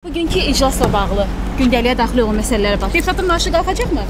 Bugünkü iclasla bağlı gündəliyə daxil olan məsələlərə bax. Deputatın maaşı qalxacaqmı?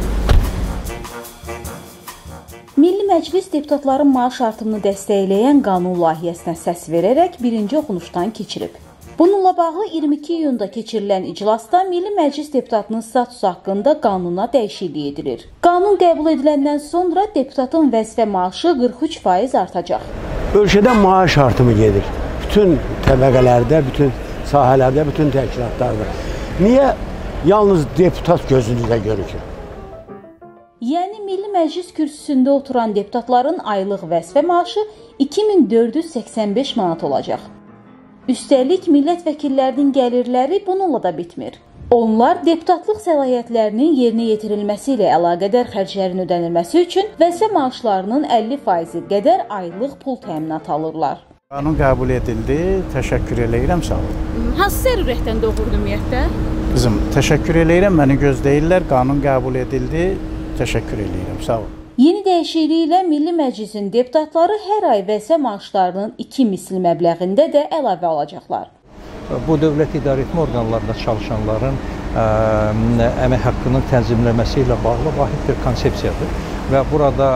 Milli Məclis deputatların maaş artımını dəstəkləyən qanun layihəsinə səs verərək birinci oxunuşdan keçirib. Bununla bağlı 22 iyunda keçirilən iclasda Milli Məclis deputatının statusu haqqında qanuna dəyişiklik edilir. Qanun qəbul ediləndən sonra deputatın vəzifə maaşı 43% artacaq. Ölkədə maaş artımı gedir. Bütün təbəqələrdə, bütün sahələrdə, bütün təşkilatlarda. Niyə yalnız deputat gözünüzdə görükür? Yəni Milli Məclis kürsüsündə oturan deputatların aylıq vəzifə maaşı 2485 manat olacaq. Üstəlik, millət vəkillərinin gəlirləri bununla da bitmir. Onlar deputatlıq səlahiyyətlərinin yerinə yetirilməsi ilə əlaqədar xərclərin ödənilməsi üçün vəzifə maaşlarının 50% qədər aylıq pul təminatı alırlar. Qanun qəbul edildi, təşəkkür eləyirəm, sağ olun. Hansı zərurətdən doğurdu ümumiyyətlə? Qızım, təşəkkür eləyirəm, məni gözləyirlər, qanun qəbul edildi, təşəkkür eləyirəm, sağ olun. Yeni dəyişiklik ilə Milli Məclisin deputatları hər ay vəzifə maaşlarının 2 misli məbləğində də əlavə alacaqlar. Bu dövlət idarəetmə orqanlarında çalışanların əmək haqqının tənzimləməsi ilə bağlı vahid bir konsepsiyadır və burada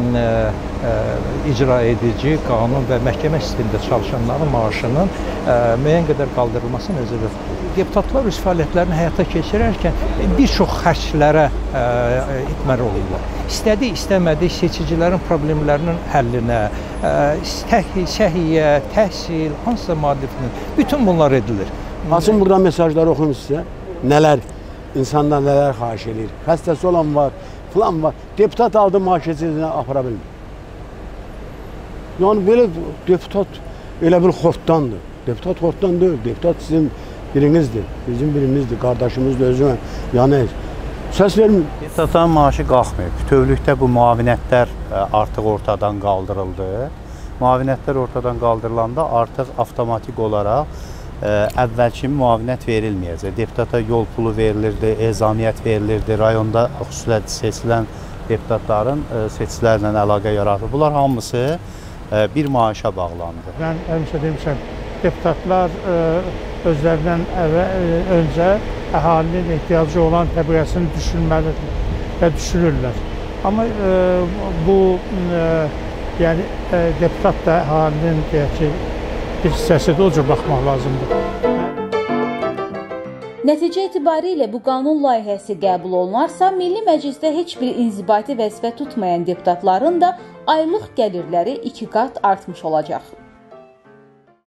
icra edici, qanun və məhkəmə sistemində çalışanların maaşının müəyyən qədər qaldırılması nəzərdə tutulur. Deputatlar öz fəaliyyətlərini həyata keçirərkən bir çox xərclərə itməli olurlar. İstədi, istəmədi seçicilərin problemlərinin həllinə, səhiyyə, təhsil, hansısa maddənin, bütün bunlar edilir. Açın buradan mesajları oxuyun sizə. Nələr, insanlar nələr xahiş edir. Xəstəsi olan var, filan var. Deputat aldı maaş keçirinə apara bilmir. Yəni belə deputat elə bir xortdandır. Deputat xortdan deyil, deputat sizin birinizdir, bizim birimizdir, qardaşımızdır, özünə yanır. Səs vermir. Deputatın maaşı qalxmıyor. Bütövlükdə bu müavinətlər artıq ortadan qaldırıldı. Müavinətlər ortadan qaldırılanda artıq avtomatik olaraq əvvəl kimi müavinət verilməyəcək. Deputata yol pulu verilirdi, ezamiyyət verilirdi, rayonda xüsusilə seçilən deputatların seçicilərlə əlaqə yaratır. Bunlar hamısı bir maaşa bağlandı. Mən həmişə demişəm, deputatlar özlərindən öncə əhalinin ehtiyacı olan təbəqəsini düşünməlidir və düşünürlər. Amma bu, yəni deputat da əhalinin deyək ki, bir hissəsidir, o cür baxmaq lazımdır. Nəticə etibarilə bu qanun layihəsi qəbul olunarsa, Milli Məclisdə heç bir inzibati vəzifə tutmayan deputatların da aylıq gəlirləri 2 qat artmış olacaq.